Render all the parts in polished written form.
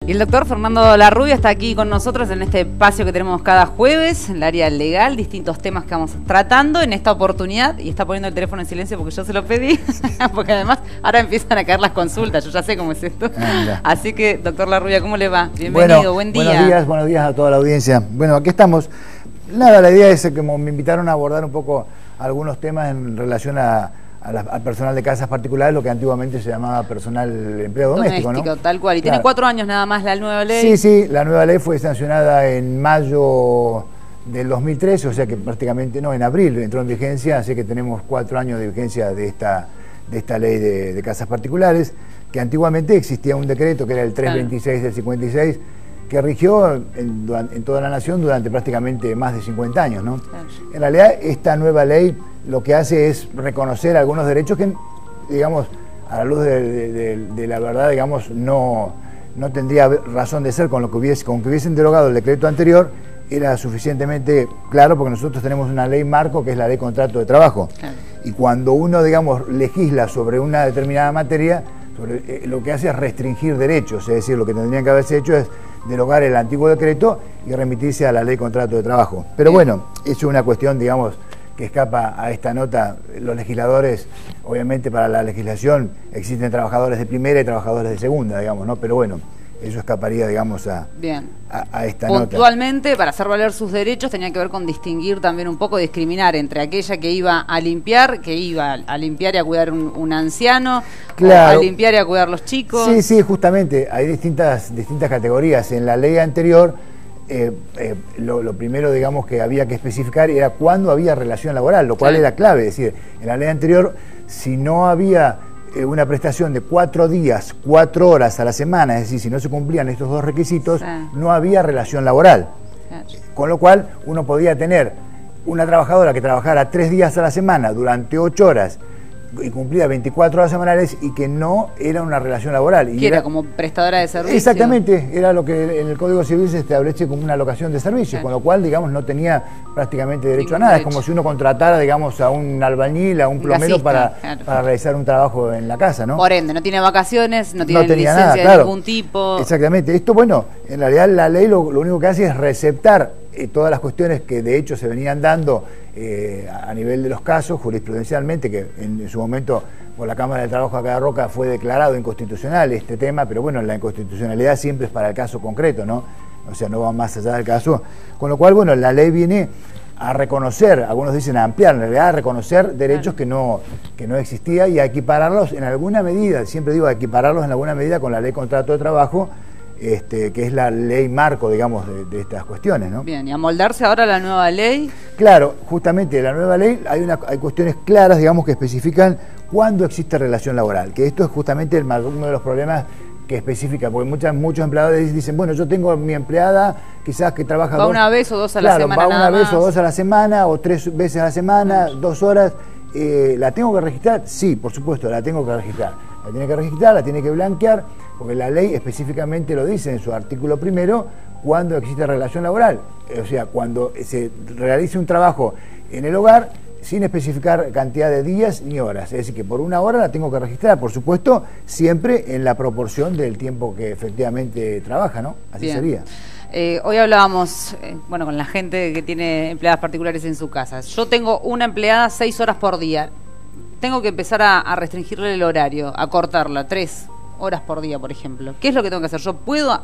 Y el doctor Fernando Larrubia está aquí con nosotros en este espacio que tenemos cada jueves, en el área legal, distintos temas que vamos tratando en esta oportunidad, y está poniendo el teléfono en silencio porque yo se lo pedí, porque además ahora empiezan a caer las consultas, yo ya sé cómo es esto. Así que, doctor Larrubia, ¿cómo le va? Bienvenido, bueno, buen día. Buenos días a toda la audiencia. Bueno, aquí estamos. Nada, la idea es que como me invitaron a abordar un poco algunos temas en relación al personal de casas particulares, lo que antiguamente se llamaba personal empleado doméstico, ¿no? Tal cual. Y claro. Tiene 4 años nada más la nueva ley. Sí, la nueva ley fue sancionada en mayo del 2013, o sea que prácticamente, no, en abril entró en vigencia, así que tenemos 4 años de vigencia de esta ley de casas particulares, que antiguamente existía un decreto que era el 326 del 56, que rigió en toda la nación durante prácticamente más de 50 años, ¿no? Claro. En realidad, esta nueva ley lo que hace es reconocer algunos derechos que, digamos, a la luz de la verdad, digamos, no tendría razón de ser con que hubiesen derogado el decreto anterior. Era suficientemente claro porque nosotros tenemos una ley marco que es la ley contrato de trabajo. Claro. Y cuando uno, digamos, legisla sobre una determinada materia, lo que hace es restringir derechos, es decir, lo que tendrían que haberse hecho es derogar el antiguo decreto y remitirse a la ley contrato de trabajo. Pero bueno, eso es una cuestión, digamos, que escapa a esta nota. Los legisladores, obviamente para la legislación existen trabajadores de primera y trabajadores de segunda, digamos, ¿no? Pero bueno, eso escaparía, digamos, a esta nota. Puntualmente, para hacer valer sus derechos, tenía que ver con distinguir también un poco, discriminar entre aquella que iba a limpiar y a cuidar un anciano, claro, o a limpiar y a cuidar los chicos. Sí, justamente, hay distintas categorías. En la ley anterior, lo primero, digamos, que había que especificar era cuándo había relación laboral, lo cual era clave. Es decir, en la ley anterior, si no había una prestación de 4 días, 4 horas a la semana, es decir, si no se cumplían estos dos requisitos, no había relación laboral. Con lo cual, uno podía tener una trabajadora que trabajara 3 días a la semana durante 8 horas y cumplía 24 horas semanales y que no era una relación laboral. Que era como prestadora de servicios. Exactamente, era lo que en el Código Civil se establece como una locación de servicios, con lo cual, digamos, no tenía prácticamente derecho a nada. Es como si uno contratara, digamos, a un albañil, a un plomero para realizar un trabajo en la casa, ¿no? Por ende, no tiene vacaciones, no tiene licencia de ningún tipo. Exactamente. Esto, bueno, en realidad la ley lo único que hace es receptar todas las cuestiones que de hecho se venían dando a nivel de los casos jurisprudencialmente, que en su momento por la Cámara de Trabajo acá de Roca fue declarado inconstitucional este tema, pero bueno, la inconstitucionalidad siempre es para el caso concreto, ¿no? O sea, no va más allá del caso. Con lo cual, bueno, la ley viene a reconocer, algunos dicen a ampliar, en realidad a reconocer derechos que no existía y a equipararlos en alguna medida, siempre digo a equipararlos en alguna medida con la ley contrato de trabajo, que es la ley marco, digamos, de estas cuestiones, ¿no? Bien, y a moldarse ahora la nueva ley. Claro, justamente la nueva ley hay cuestiones claras, digamos, que especifican cuándo existe relación laboral, que esto es justamente uno de los problemas que especifica, porque muchos empleadores dicen, bueno, yo tengo mi empleada, quizás que trabaja va una vez o dos a la semana. Va una vez o dos a la semana, o 3 veces a la semana, 2 horas. ¿La tengo que registrar? Sí, por supuesto, la tengo que registrar. La tiene que registrar, la tiene que blanquear, porque la ley específicamente lo dice en su artículo primero, cuando existe relación laboral. O sea, cuando se realice un trabajo en el hogar, sin especificar cantidad de días ni horas. Es decir, que por 1 hora la tengo que registrar, por supuesto, siempre en la proporción del tiempo que efectivamente trabaja, ¿no? Así sería. Hoy hablábamos, bueno, con la gente que tiene empleadas particulares en su casa. Yo tengo una empleada 6 horas por día. Tengo que empezar a restringirle el horario, a cortarla, 3 horas por día, por ejemplo. ¿Qué es lo que tengo que hacer? ¿Yo puedo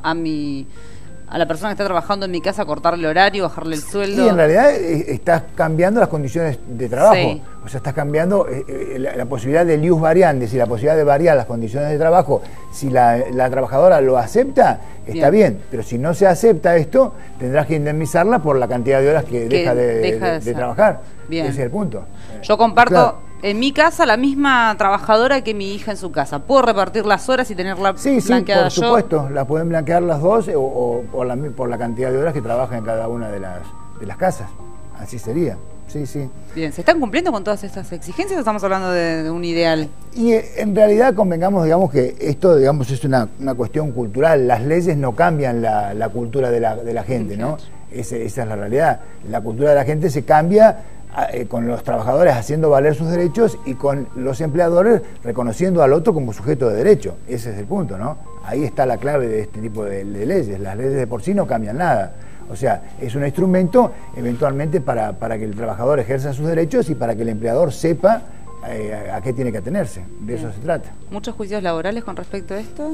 a la persona que está trabajando en mi casa cortarle el horario, bajarle el sueldo? Y en realidad estás cambiando las condiciones de trabajo. Sí. O sea, estás cambiando la posibilidad del ius variandi, es decir, la posibilidad de variar las condiciones de trabajo. Si la trabajadora lo acepta, está bien. Pero si no se acepta esto, tendrás que indemnizarla por la cantidad de horas que deja de trabajar. Bien. Ese es el punto. Yo comparto en mi casa la misma trabajadora que mi hija en su casa. ¿Puedo repartir las horas y tenerla blanqueada? Sí, por supuesto. La pueden blanquear las dos o por la cantidad de horas que trabaja en cada una de las casas. Así sería. Sí. Bien, ¿se están cumpliendo con todas estas exigencias o estamos hablando de un ideal? Y en realidad convengamos, digamos, que esto, digamos, es una cuestión cultural. Las leyes no cambian la cultura de la gente, ¿no? Esa es la realidad. La cultura de la gente se cambia con los trabajadores haciendo valer sus derechos y con los empleadores reconociendo al otro como sujeto de derecho. Ese es el punto, ¿no? Ahí está la clave de este tipo de leyes. Las leyes de por sí no cambian nada. O sea, es un instrumento eventualmente para que el trabajador ejerza sus derechos y para que el empleador sepa a qué tiene que atenerse. De eso se trata. ¿Muchos juicios laborales con respecto a esto?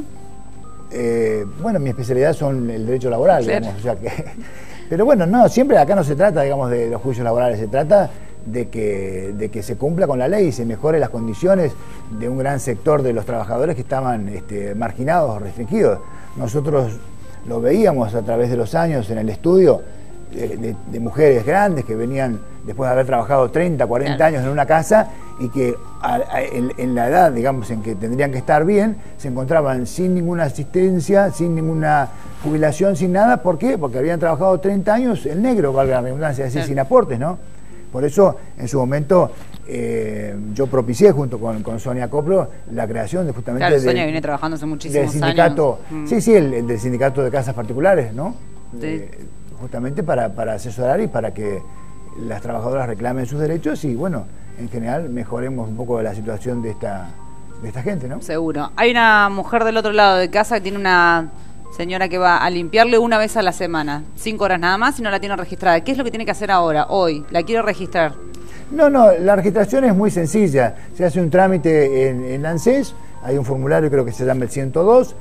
Bueno, mi especialidad son el derecho laboral, claro, digamos, o sea que... Pero bueno, no, siempre acá no se trata, digamos, de los juicios laborales, se trata de que se cumpla con la ley y se mejore las condiciones de un gran sector de los trabajadores que estaban marginados o restringidos. Nosotros lo veíamos a través de los años en el estudio de mujeres grandes que venían después de haber trabajado 30, 40 claro, años en una casa y que en la edad, digamos, en que tendrían que estar bien, se encontraban sin ninguna asistencia, sin ninguna jubilación, sin nada. ¿Por qué? Porque habían trabajado 30 años el negro, valga la redundancia, así, sin aportes, ¿no? Por eso, en su momento, yo propicié junto con Sonia Copro la creación de justamente... Claro, Sonia viene trabajando hace muchísimos del sindicato, años. Sí, el del sindicato de casas particulares, ¿no? Sí. Justamente para asesorar y para que las trabajadoras reclamen sus derechos y, bueno, en general mejoremos un poco la situación de esta gente, ¿no? Seguro. Hay una mujer del otro lado de casa que tiene una señora que va a limpiarle una vez a la semana, 5 horas nada más, y no la tiene registrada. ¿Qué es lo que tiene que hacer ahora, hoy? ¿La quiere registrar? No, la registración es muy sencilla. Se hace un trámite en ANSES, hay un formulario, creo que se llama el 102,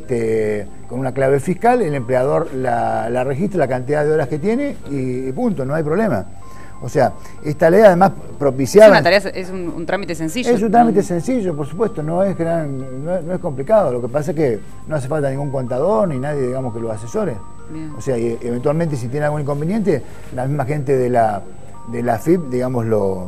con una clave fiscal, el empleador la registra, la cantidad de horas que tiene y punto, no hay problema. O sea, esta ley además propiciaba... Es una tarea, es un trámite sencillo. Es un trámite sencillo, por supuesto, no es complicado. Lo que pasa es que no hace falta ningún contador ni nadie, digamos, que lo asesore. Bien. O sea, y eventualmente si tiene algún inconveniente, la misma gente de la FIP, digamos,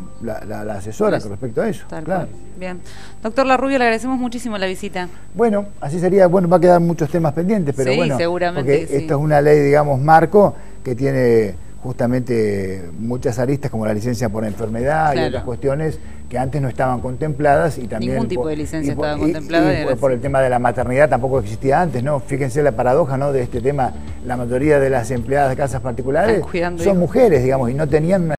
la asesora con respecto a eso. Tal claro. cual. Bien. Doctor Larrubia, le agradecemos muchísimo la visita. Bueno, así sería, bueno, va a quedar muchos temas pendientes, pero sí, bueno, seguramente porque esto es una ley, digamos, marco, que tiene justamente muchas aristas como la licencia por enfermedad, claro, y otras cuestiones que antes no estaban contempladas y también... Ningún tipo de licencia estaba contemplada. Y por el tema de la maternidad tampoco existía antes, ¿no? Fíjense la paradoja, ¿no?, de este tema. La mayoría de las empleadas de casas particulares son mujeres, digamos, y no tenían una